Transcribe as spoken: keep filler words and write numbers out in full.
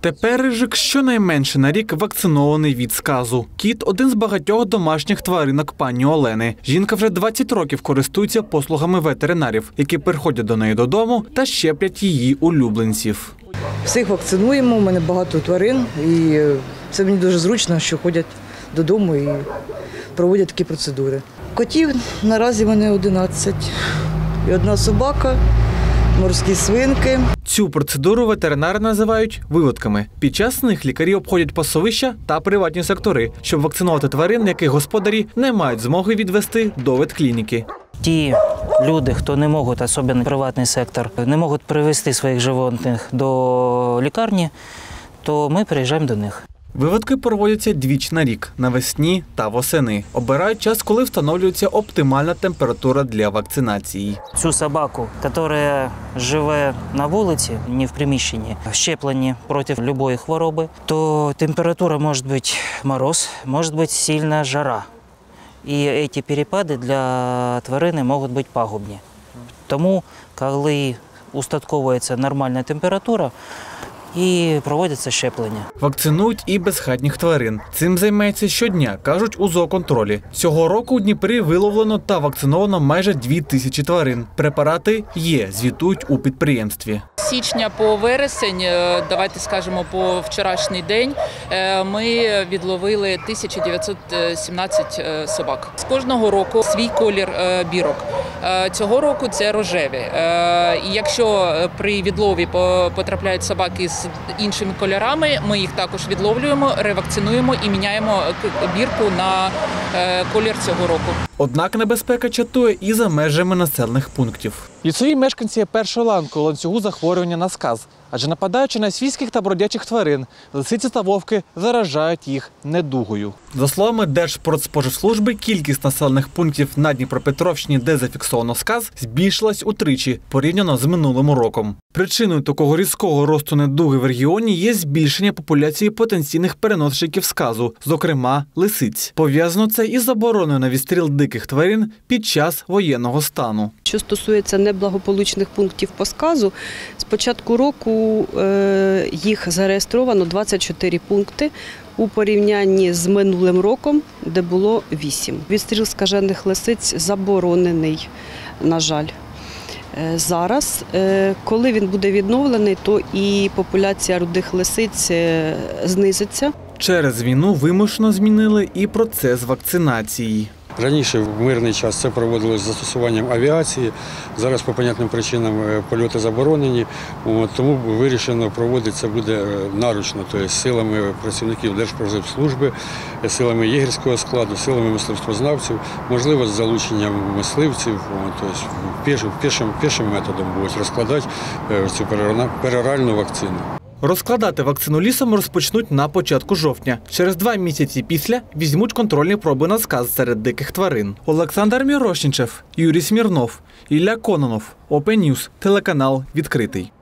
Тепер Рижик щонайменше на рік вакцинований від сказу. Кіт – один з багатьох домашніх тваринок пані Олени. Жінка вже двадцять років користується послугами ветеринарів, які приходять до неї додому та щеплять її улюбленців. Всіх вакцинуємо, у мене багато тварин, і це мені дуже зручно, що ходять додому і проводять такі процедури. Котів наразі в мене одинадцять, і одна собака, морські свинки. Цю процедуру ветеринари називають виводками. Під час них лікарі обходять пасовища та приватні сектори, щоб вакцинувати тварин, яких господарі не мають змоги відвести до ветклініки. Ті люди, хто не можуть, особливо приватний сектор, не можуть привезти своїх животних до лікарні, то ми приїжджаємо до них. Виводки проводяться двічі на рік – навесні та восени. Обирають час, коли встановлюється оптимальна температура для вакцинації. Цю собаку, яка живе на вулиці, не в приміщенні, щеплені проти будь-якої хвороби, то температура може бути мороз, може бути сильна жара. І ці перепади для тварини можуть бути пагубні. Тому, коли устатковується нормальна температура, і проводяться щеплення. Вакцинують і безхатніх тварин. Цим займається щодня, кажуть у зооконтролі. Цього року у Дніпрі виловлено та вакциновано майже дві тисячі тварин. Препарати є, звітують у підприємстві. З січня по вересень, давайте скажемо по вчорашній день, ми відловили тисячу дев'ятсот сімнадцять собак. З кожного року свій колір бірок. Цього року це рожеві. І якщо при відлові потрапляють собаки з іншими кольорами, ми їх також відловлюємо, ревакцинуємо і міняємо бірку на колір цього року. Однак небезпека чатує і за межами населених пунктів. Лісові мешканці є першою ланкою ланцюгу захворювання на сказ. Адже нападаючи на свійських та бродячих тварин, лисиці та вовки заражають їх недугою. За словами Держпродспоживслужби, кількість населених пунктів на Дніпропетровщині, де зафіксовано сказ, збільшилась утричі, порівняно з минулим роком. Причиною такого різкого росту недуги в регіоні є збільшення популяції потенційних переносчиків сказу, зокрема лисиць. Пов'язано це із забороною на відстріл диких тварин під час воєнного стану. Що стосується неблагополучних пунктів по сказу, з початку року їх зареєстровано двадцять чотири пункти у порівнянні з минулим роком, де було вісім. Відстріл скажених лисиць заборонений, на жаль. Зараз, коли він буде відновлений, то і популяція рудих лисиць знизиться. Через війну вимушено змінили і процес вакцинації. Раніше в мирний час це проводилось з застосуванням авіації, зараз по понятним причинам польоти заборонені, тому вирішено проводити це буде наручно, тобто силами працівників Держпродспоживслужби, силами єгерського складу, силами мисливствознавців, можливо, з залученням мисливців, тобто пішим, пішим методом будуть розкладати цю пероральну вакцину. Розкладати вакцину лісом розпочнуть на початку жовтня. Через два місяці після візьмуть контрольні проби на сказ серед диких тварин. Олександр Мірошничев, Юрій Смірнов, Ілля Кононов, Open News, телеканал «Відкритий».